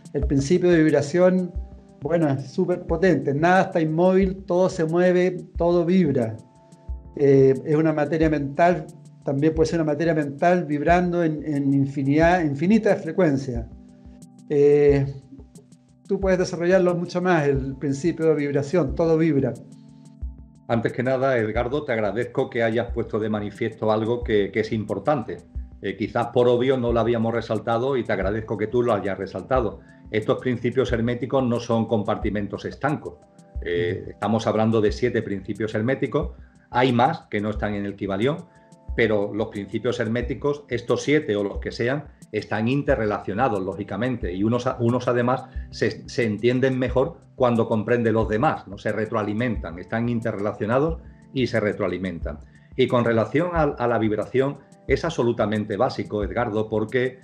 el principio de vibración, bueno, es súper potente. Nada está inmóvil, todo se mueve, todo vibra. Es una materia mental, también puede ser una materia mental vibrando en infinita frecuencia. Eh, Tú puedes desarrollarlo mucho más, el principio de vibración, todo vibra. Antes que nada, Edgardo, te agradezco que hayas puesto de manifiesto algo que es importante. Quizás por obvio no lo habíamos resaltado y te agradezco que tú lo hayas resaltado. Estos principios herméticos no son compartimentos estancos. Estamos hablando de 7 principios herméticos. Hay más que no están en el Kybalión, pero los principios herméticos, estos 7 o los que sean, están interrelacionados, lógicamente, y unos además se entienden mejor cuando comprenden los demás, ¿no? Se retroalimentan, están interrelacionados y se retroalimentan. Y con relación a la vibración, es absolutamente básico, Edgardo, porque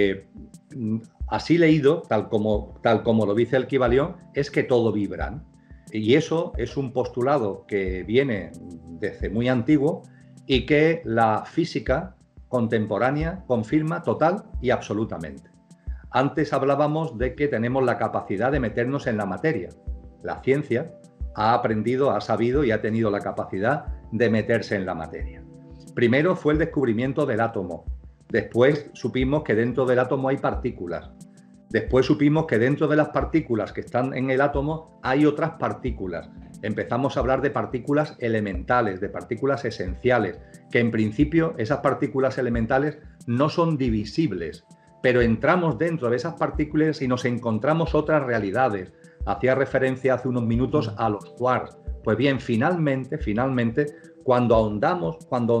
así leído, tal como lo dice el Kybalión, es que todo vibra. Y eso es un postulado que viene desde muy antiguo y que la física contemporánea confirma total y absolutamente. Antes hablábamos de que tenemos la capacidad de meternos en la materia. La ciencia ha aprendido, ha sabido y ha tenido la capacidad de meterse en la materia. Primero fue el descubrimiento del átomo. Después supimos que dentro del átomo hay partículas. Después supimos que dentro de las partículas que están en el átomo hay otras partículas. Empezamos a hablar de partículas elementales, de partículas esenciales, que en principio esas partículas elementales no son divisibles, pero entramos dentro de esas partículas y nos encontramos otras realidades. Hacía referencia hace unos minutos a los quarks. Pues bien, finalmente, cuando ahondamos,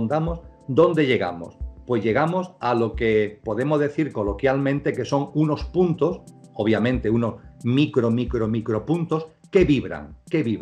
¿dónde llegamos? Pues llegamos a lo que podemos decir coloquialmente que son unos puntos, obviamente unos micro puntos, que vibran.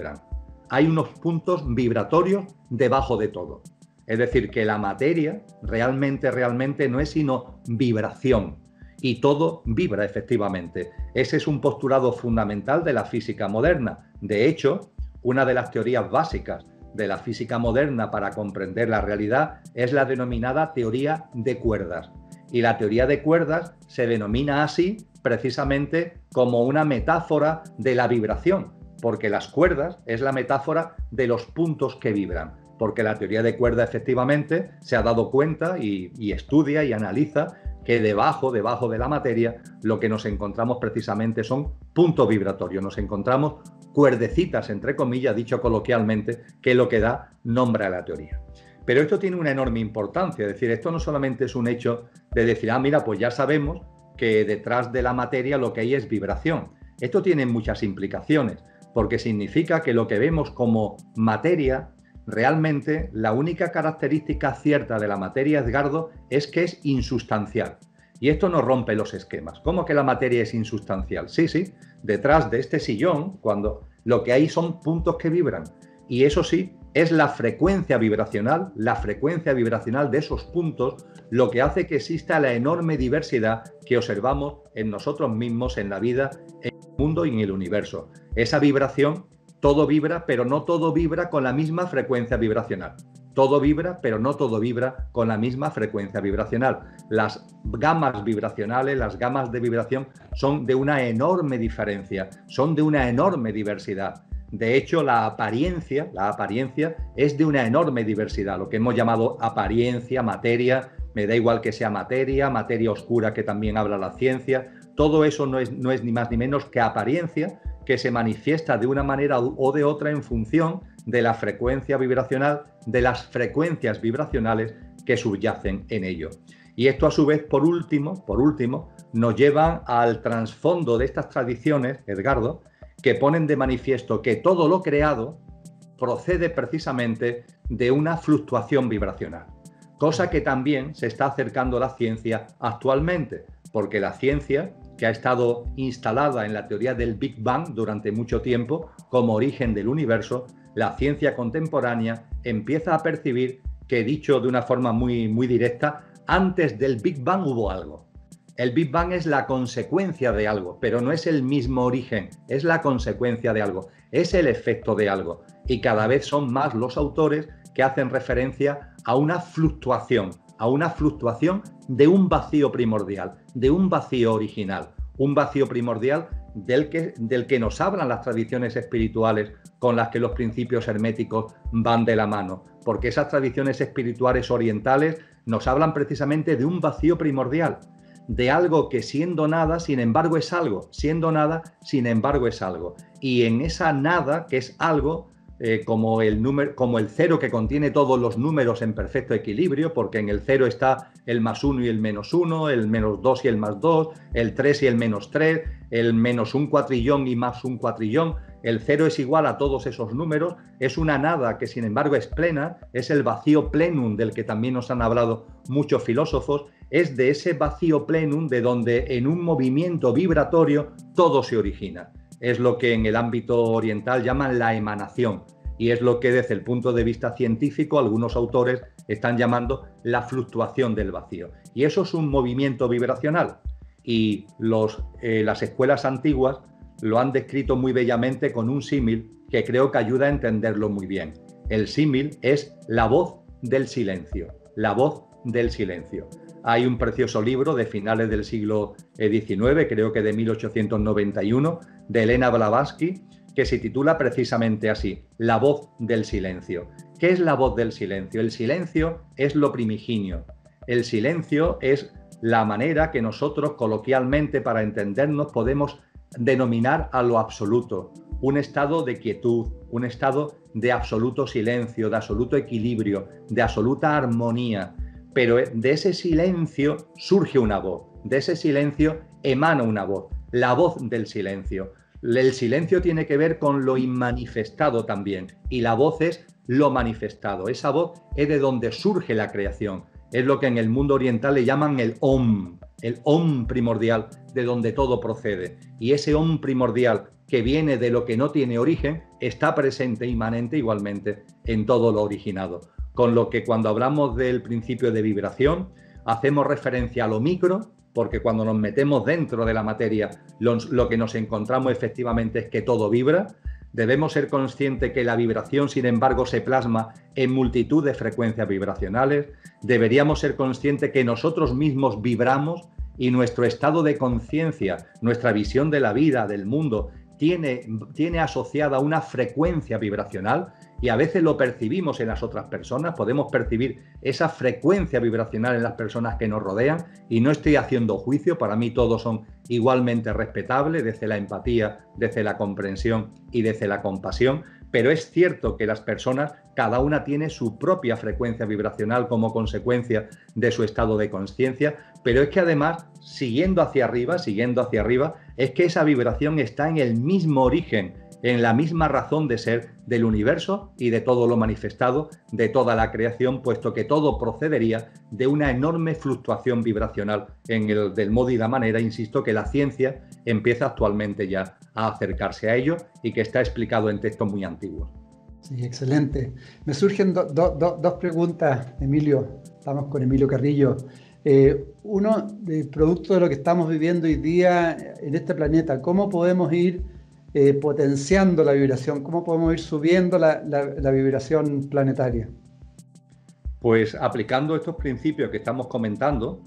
Hay unos puntos vibratorios debajo de todo. Es decir, que la materia realmente no es sino vibración. Y todo vibra, efectivamente. Ese es un postulado fundamental de la física moderna. De hecho, una de las teorías básicas de la física moderna para comprender la realidad es la denominada teoría de cuerdas. Y la teoría de cuerdas se denomina así precisamente como una metáfora de la vibración, porque las cuerdas es la metáfora de los puntos que vibran, porque la teoría de cuerda efectivamente se ha dado cuenta y estudia y analiza que debajo de la materia lo que nos encontramos precisamente son puntos vibratorios, nos encontramos cuerdecitas, entre comillas, dicho coloquialmente, que es lo que da nombre a la teoría. Pero esto tiene una enorme importancia, es decir, esto no solamente es un hecho de decir, mira, pues ya sabemos que detrás de la materia lo que hay es vibración. Esto tiene muchas implicaciones, porque significa que lo que vemos como materia, realmente la única característica cierta de la materia, Edgardo, es que es insustancial. Y esto no rompe los esquemas. ¿Cómo que la materia es insustancial? Sí, detrás de este sillón, cuando lo que hay son puntos que vibran. Y eso sí, es la frecuencia vibracional de esos puntos, lo que hace que exista la enorme diversidad que observamos en nosotros mismos, en la vida, en el mundo y en el universo. Esa vibración, todo vibra, pero no todo vibra con la misma frecuencia vibracional. Todo vibra, pero no todo vibra con la misma frecuencia vibracional. Las gamas vibracionales, las gamas de vibración son de una enorme diferencia, son de una enorme diversidad. De hecho, la apariencia es de una enorme diversidad, lo que hemos llamado apariencia, materia, me da igual que sea materia oscura que también habla la ciencia, todo eso no es ni más ni menos que apariencia que se manifiesta de una manera o de otra en función de la frecuencia vibracional, de las frecuencias vibracionales que subyacen en ello. Y esto a su vez, por último, nos lleva al trasfondo de estas tradiciones, Edgardo, que ponen de manifiesto que todo lo creado procede precisamente de una fluctuación vibracional, cosa que también se está acercando a la ciencia actualmente, porque la ciencia, que ha estado instalada en la teoría del Big Bang durante mucho tiempo como origen del universo, la ciencia contemporánea empieza a percibir que, dicho de una forma muy directa, antes del Big Bang hubo algo. El Big Bang es la consecuencia de algo, pero no es el mismo origen, es la consecuencia de algo, es el efecto de algo. Y cada vez son más los autores que hacen referencia a una fluctuación de un vacío primordial, de un vacío original, un vacío primordial del que nos hablan las tradiciones espirituales con las que los principios herméticos van de la mano, porque esas tradiciones espirituales orientales nos hablan precisamente de un vacío primordial, de algo que siendo nada, sin embargo es algo, siendo nada, sin embargo es algo. Y en esa nada, que es algo, como el cero que contiene todos los números en perfecto equilibrio, porque en el cero está el +1 y el -1, el -2 y el +2, el 3 y el -3, el -1 cuatrillón y +1 cuatrillón. El cero es igual a todos esos números, es una nada que sin embargo es plena, es el vacío plenum del que también nos han hablado muchos filósofos, es de ese vacío plenum de donde en un movimiento vibratorio todo se origina. Es lo que en el ámbito oriental llaman la emanación y es lo que desde el punto de vista científico algunos autores están llamando la fluctuación del vacío. Y eso es un movimiento vibracional y las escuelas antiguas lo han descrito muy bellamente con un símil que creo que ayuda a entenderlo muy bien. El símil es la voz del silencio, la voz del silencio. Hay un precioso libro de finales del siglo XIX, creo que de 1891, de Elena Blavatsky, que se titula precisamente así, La voz del silencio. ¿Qué es la voz del silencio? El silencio es lo primigenio. El silencio es la manera que nosotros coloquialmente, para entendernos, podemos denominar a lo absoluto, un estado de quietud, un estado de absoluto silencio, de absoluto equilibrio, de absoluta armonía. Pero de ese silencio surge una voz, de ese silencio emana una voz, la voz del silencio. El silencio tiene que ver con lo inmanifestado también y la voz es lo manifestado. Esa voz es de donde surge la creación. Es lo que en el mundo oriental le llaman el Om primordial, de donde todo procede. Y ese Om primordial que viene de lo que no tiene origen está presente, inmanente igualmente en todo lo originado. Con lo que cuando hablamos del principio de vibración, hacemos referencia a lo micro, porque cuando nos metemos dentro de la materia, lo que nos encontramos efectivamente es que todo vibra. Debemos ser conscientes que la vibración, sin embargo, se plasma en multitud de frecuencias vibracionales. Deberíamos ser conscientes que nosotros mismos vibramos y nuestro estado de conciencia, nuestra visión de la vida, del mundo, tiene asociada una frecuencia vibracional y a veces lo percibimos en las otras personas, podemos percibir esa frecuencia vibracional en las personas que nos rodean y no estoy haciendo juicio, para mí todos son igualmente respetables desde la empatía, desde la comprensión y desde la compasión, pero es cierto que las personas, cada una tiene su propia frecuencia vibracional como consecuencia de su estado de conciencia, pero es que además, siguiendo hacia arriba, es que esa vibración está en el mismo origen, en la misma razón de ser del universo y de todo lo manifestado, de toda la creación, puesto que todo procedería de una enorme fluctuación vibracional del modo y la manera, insisto, que la ciencia empieza actualmente ya a acercarse a ello y que está explicado en textos muy antiguos. Sí, excelente. Me surgen dos preguntas, Emilio. Estamos con Emilio Carrillo. Uno, producto de lo que estamos viviendo hoy día en este planeta, ¿cómo podemos ir potenciando la vibración? ¿Cómo podemos ir subiendo la vibración planetaria? Pues aplicando estos principios que estamos comentando,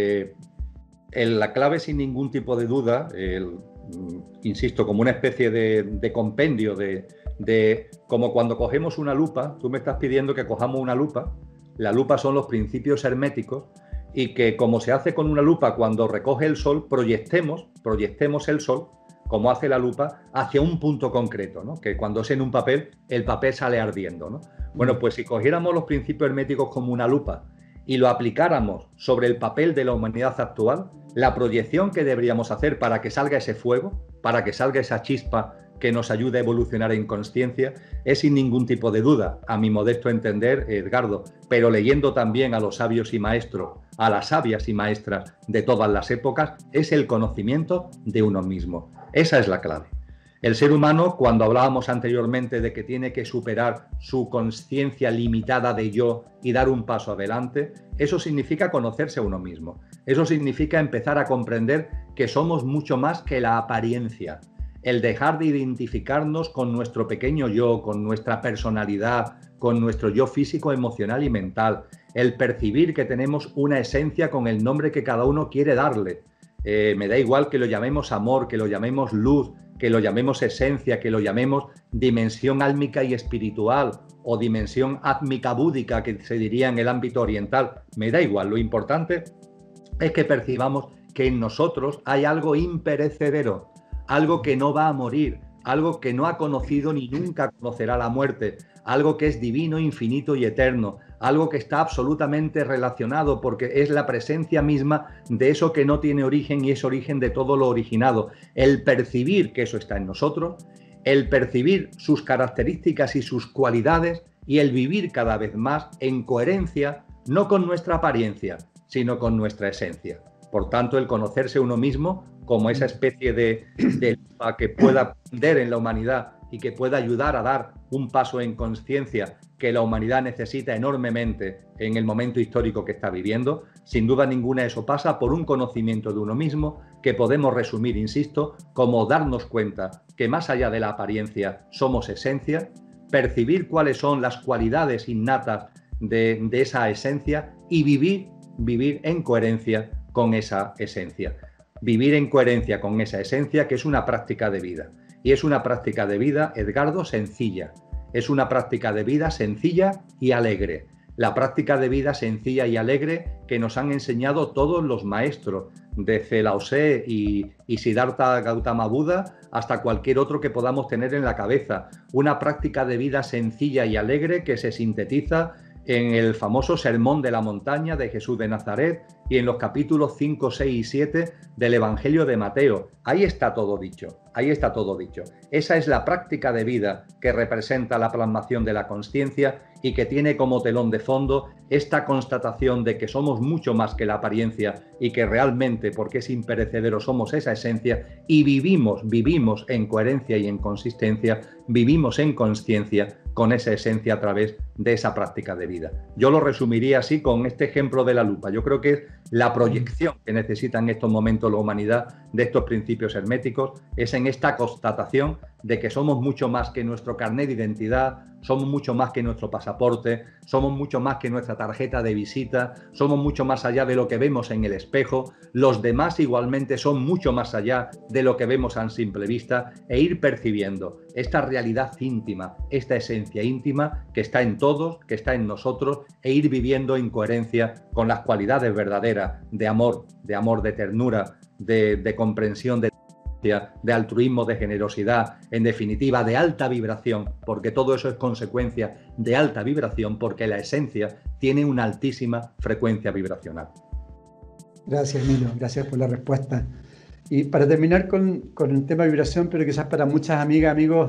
la clave sin ningún tipo de duda, insisto, como una especie de compendio, como cuando cogemos una lupa, tú me estás pidiendo que cojamos una lupa, la lupa son los principios herméticos y que como se hace con una lupa cuando recoge el sol, proyectemos el sol, como hace la lupa, hacia un punto concreto, ¿no? Que cuando es en un papel, el papel sale ardiendo, ¿no? Bueno, pues si cogiéramos los principios herméticos como una lupa y lo aplicáramos sobre el papel de la humanidad actual, la proyección que deberíamos hacer para que salga ese fuego, para que salga esa chispa que nos ayude a evolucionar en consciencia, es sin ningún tipo de duda, a mi modesto entender, Edgardo, pero leyendo también a los sabios y maestros, a las sabias y maestras de todas las épocas, es el conocimiento de uno mismo. Esa es la clave. El ser humano, cuando hablábamos anteriormente de que tiene que superar su conciencia limitada de yo y dar un paso adelante, eso significa conocerse a uno mismo. Eso significa empezar a comprender que somos mucho más que la apariencia. El dejar de identificarnos con nuestro pequeño yo, con nuestra personalidad, con nuestro yo físico, emocional y mental. El percibir que tenemos una esencia con el nombre que cada uno quiere darle. Me da igual que lo llamemos amor, que lo llamemos luz, que lo llamemos esencia, que lo llamemos dimensión álmica y espiritual o dimensión átmica búdica, que se diría en el ámbito oriental. Me da igual, lo importante es que percibamos que en nosotros hay algo imperecedero, algo que no va a morir, algo que no ha conocido ni nunca conocerá la muerte, algo que es divino, infinito y eterno, algo que está absolutamente relacionado porque es la presencia misma de eso que no tiene origen y es origen de todo lo originado. El percibir que eso está en nosotros, el percibir sus características y sus cualidades y el vivir cada vez más en coherencia, no con nuestra apariencia, sino con nuestra esencia. Por tanto, el conocerse uno mismo como esa especie de lupa que pueda aprender en la humanidad y que pueda ayudar a dar un paso en conciencia que la humanidad necesita enormemente en el momento histórico que está viviendo. Sin duda ninguna, eso pasa por un conocimiento de uno mismo que podemos resumir, insisto, como darnos cuenta que más allá de la apariencia somos esencia, percibir cuáles son las cualidades innatas de esa esencia y vivir en coherencia con esa esencia. Vivir en coherencia con esa esencia, que es una práctica de vida. Y es una práctica de vida, Edgardo, sencilla. Es una práctica de vida sencilla y alegre. La práctica de vida sencilla y alegre que nos han enseñado todos los maestros, desde Lao Tse y Siddhartha Gautama Buda hasta cualquier otro que podamos tener en la cabeza. Una práctica de vida sencilla y alegre que se sintetiza en el famoso Sermón de la Montaña de Jesús de Nazaret y en los capítulos 5, 6 y 7 del Evangelio de Mateo. Ahí está todo dicho, ahí está todo dicho. Esa es la práctica de vida que representa la plasmación de la consciencia y que tiene como telón de fondo esta constatación de que somos mucho más que la apariencia y que realmente, porque es imperecedero, somos esa esencia y vivimos en coherencia y en consistencia, vivimos en consciencia con esa esencia a través de esa práctica de vida. Yo lo resumiría así con este ejemplo de la lupa. Yo creo que es la proyección que necesita en estos momentos la humanidad de estos principios herméticos, es en esta constatación de que somos mucho más que nuestro carnet de identidad, somos mucho más que nuestro pasaporte, somos mucho más que nuestra tarjeta de visita, somos mucho más allá de lo que vemos en el espejo, los demás igualmente son mucho más allá de lo que vemos a simple vista, e ir percibiendo esta realidad íntima, esta esencia íntima que está en todos, que está en nosotros, e ir viviendo en coherencia con las cualidades verdaderas de amor, de ternura, de comprensión, de altruismo, de generosidad, en definitiva de alta vibración, porque todo eso es consecuencia de alta vibración, porque la esencia tiene una altísima frecuencia vibracional. Gracias, Emilio, gracias por la respuesta. Y para terminar con el tema de vibración, pero quizás para muchas amigas, amigos,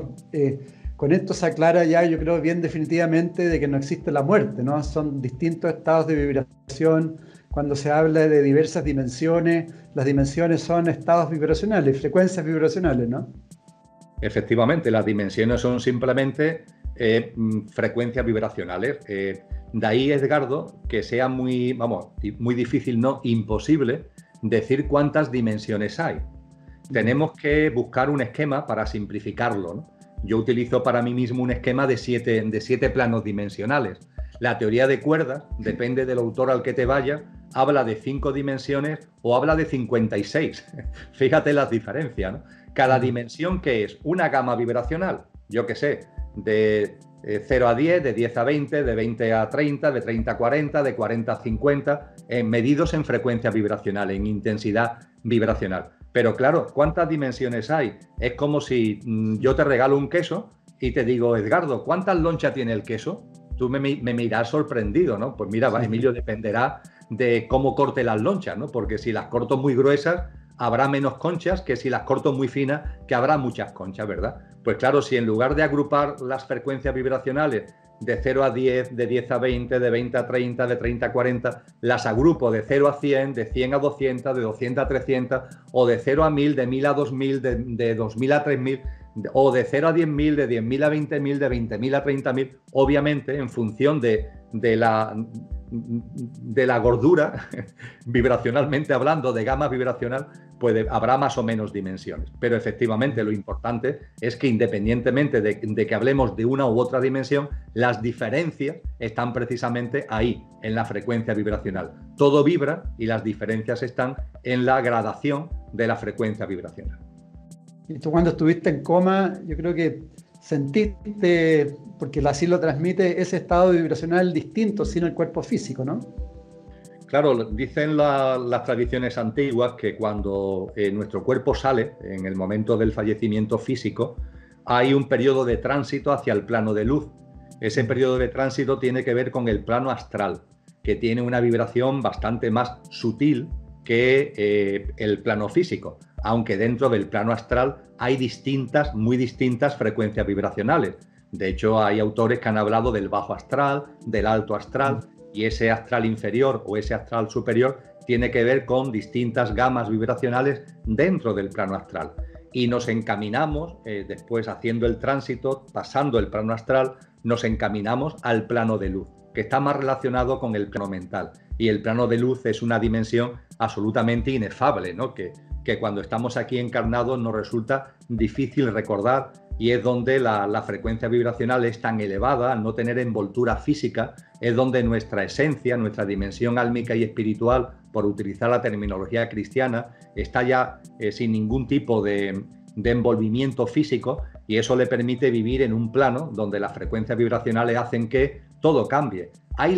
con esto se aclara ya, yo creo, bien definitivamente de que no existe la muerte, ¿no? Son distintos estados de vibración. Cuando se habla de diversas dimensiones, las dimensiones son estados vibracionales, frecuencias vibracionales, ¿no? Efectivamente, las dimensiones son simplemente frecuencias vibracionales. De ahí, Edgardo, que sea muy difícil, no imposible, decir cuántas dimensiones hay. Tenemos que buscar un esquema para simplificarlo, ¿no? Yo utilizo para mí mismo un esquema de siete planos dimensionales. La teoría de cuerdas, depende del autor al que te vayas, habla de 5 dimensiones o habla de 56. Fíjate las diferencias, ¿no? Cada dimensión, que es una gama vibracional, yo qué sé, de 0 a 10, de 10 a 20, de 20 a 30, de 30 a 40, de 40 a 50, medidos en frecuencia vibracional, en intensidad vibracional. Pero claro, ¿cuántas dimensiones hay? Es como si yo te regalo un queso y te digo, Edgardo, ¿cuántas lonchas tiene el queso? Tú me mirás sorprendido, ¿no? Pues mira, Emilio, dependerá de cómo corte las lonchas, ¿no? Porque si las corto muy gruesas, habrá menos conchas que si las corto muy finas, que habrá muchas conchas, ¿verdad? Pues claro, si en lugar de agrupar las frecuencias vibracionales de 0 a 10, de 10 a 20, de 20 a 30, de 30 a 40, las agrupo de 0 a 100, de 100 a 200, de 200 a 300, o de 0 a 1000, de 1000 a 2000, de 2000 a 3000, o de 0 a 10.000, de 10.000 a 20.000, de 20.000 a 30.000, obviamente en función de de la gordura, vibracionalmente hablando, de gama vibracional, pues habrá más o menos dimensiones. Pero efectivamente lo importante es que independientemente de que hablemos de una u otra dimensión, las diferencias están precisamente ahí, en la frecuencia vibracional. Todo vibra y las diferencias están en la gradación de la frecuencia vibracional. Y tú cuando estuviste en coma, yo creo que sentiste, porque así lo transmite, ese estado vibracional distinto sin el cuerpo físico, ¿no? Claro, dicen las tradiciones antiguas que cuando nuestro cuerpo sale, en el momento del fallecimiento físico, hay un periodo de tránsito hacia el plano de luz. Ese periodo de tránsito tiene que ver con el plano astral, que tiene una vibración bastante más sutil que el plano físico, aunque dentro del plano astral hay muy distintas frecuencias vibracionales. De hecho, hay autores que han hablado del bajo astral, del alto astral, y ese astral inferior o ese astral superior tiene que ver con distintas gamas vibracionales dentro del plano astral. Y nos encaminamos, después haciendo el tránsito, pasando el plano astral, nos encaminamos al plano de luz, que está más relacionado con el plano mental. Y el plano de luz es una dimensión absolutamente inefable, ¿no? Que cuando estamos aquí encarnados nos resulta difícil recordar, y es donde la frecuencia vibracional es tan elevada, al no tener envoltura física, es donde nuestra esencia, nuestra dimensión álmica y espiritual, por utilizar la terminología cristiana, está ya sin ningún tipo de envolvimiento físico, y eso le permite vivir en un plano donde las frecuencias vibracionales hacen que todo cambie. ¿Hay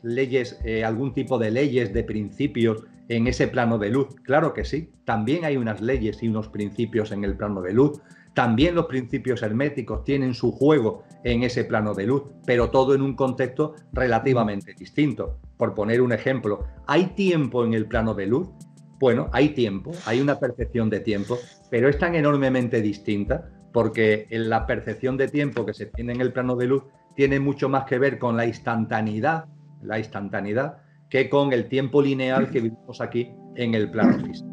algún tipo de leyes, de principios en ese plano de luz? Claro que sí. También hay unas leyes y unos principios en el plano de luz. También los principios herméticos tienen su juego en ese plano de luz, pero todo en un contexto relativamente distinto. Por poner un ejemplo, ¿hay tiempo en el plano de luz? Bueno, hay tiempo, hay una percepción de tiempo, pero es tan enormemente distinta porque la percepción de tiempo que se tiene en el plano de luz tiene mucho más que ver con la instantaneidad que con el tiempo lineal que vivimos aquí en el plano físico.